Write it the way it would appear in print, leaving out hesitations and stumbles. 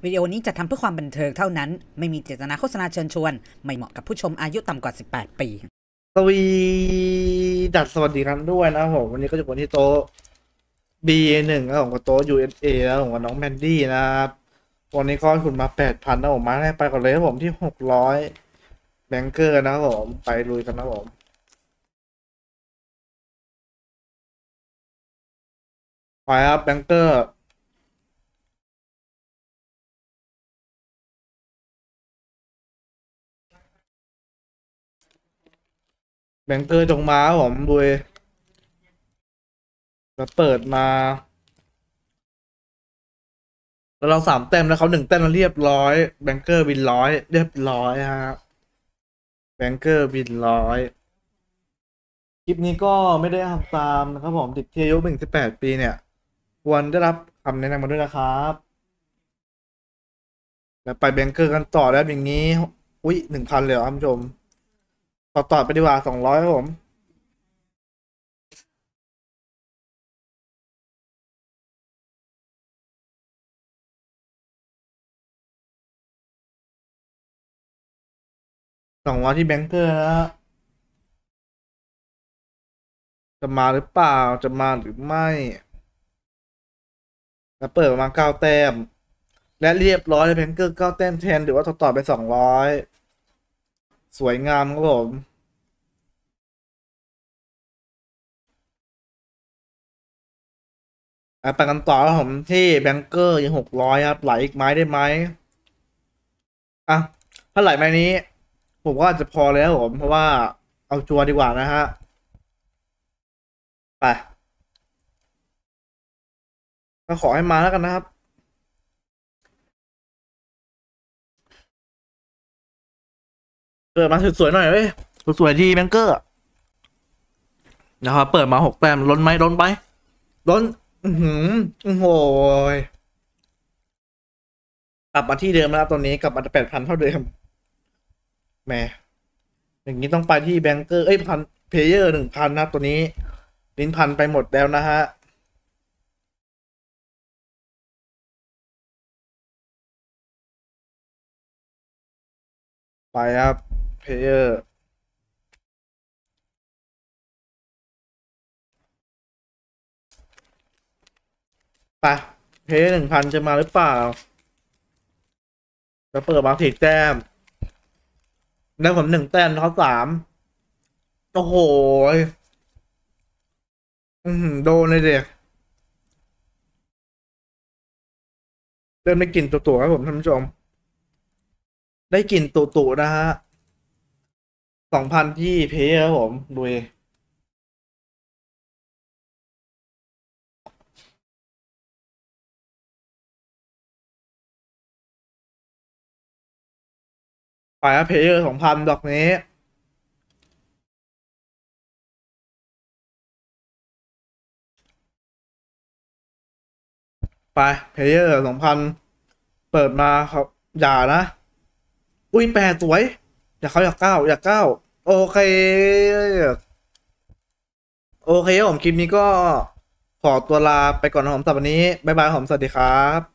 วิดีโอนี้จะทำเพื่อความบันเทิงเท่านั้นไม่มีเจตนาโฆษณาเชิญชวนไม่เหมาะกับผู้ชมอายุต่ำกว่า18 ปีสวัสดีครับด้วยนะผมวันนี้ก็จะเป็นที่โต๊ะ B1 แล้วผมกับโต๊ะ USA แล้วผมกับน้องแมนดี้นะครับวันนี้ก็ขุนมา 8,000 นะผมมาให้ไปก่อนเลยครับผมที่600แบงเกอร์นะครับผมไปลุยกันนะผมไปครับแบงเกอร์จงมาครับผมลุยแล้วเปิดมาแล้วเรา3 แต้มแล้วเขา1 แต้มแล้วเรียบร้อยแบงเกอร์บิน100เรียบร้อยฮะแบงเกอร์บิน100คลิปนี้ก็ไม่ได้ทำตามนะครับผมติดเทียอายุ18 ปีเนี่ยควรได้รับคำแนะนำมาด้วยนะครับแล้วไปแบงเกอร์กันต่อแล้วอย่างนี้ อุ๊ย 1,000เลยเหรอท่านผู้ชมต่อไปดีกว่า200ครับผม200ที่แบงเกอร์นะฮะจะมาหรือเปล่าจะมาหรือไม่แล้วเปิดประมาณ9 แต้มและเรียบร้อยแบงเกอร์9 แต้มแทนหรือว่าต่อไป200สวยงามครับผมไปกันต่อครับผมที่แบงเกอร์ยัง600ครับไหลอีกไม้ได้ไหมอ่ะถ้าไหลไม้นี้ผมว่าจะพอแล้วผมเพราะว่าเอาจัวดีกว่านะฮะไปก็ขอให้มาแล้วกันนะครับเปิดมาสวยๆหน่อยเว้ยสวยๆที่แบงเกอร์นะครับเปิดมา6 แต้มล้นไหมล้นไปล้นโอ้โหกลับมาที่เดิมแล้วตอนนี้กลับมา8,000เท่าเดิมแหมอย่างนี้ต้องไปที่แบงเกอร์พันเพลเยอร์1,000นะครับตัวนี้ลิ้นพันไปหมดแล้วนะฮะไปครับเพลเยอร์ไปเพลเยอร์1,000จะมาหรือเปล่าจะเปิดมา4 แต้มได้ผม1 แต้มเขา3โอ้โหโดนเลยเด็กเริ่มได้กลิ่นตัวๆครับผมท่านผู้ชมได้กลิ่นตุๆนะฮะ2,000ที่เพย์ครับผมดูไปครับเพย์2,000ดอกนี้ไปเพย์2,000เปิดมาครับอย่านะอุ้ยแปรสวยอยากเขาอยากก้าวโอเคโอเคผมคลิปนี้ก็ขอตัวลาไปก่อนนะผมสำหรับวันนี้บ๊ายบายผมสวัสดีครับ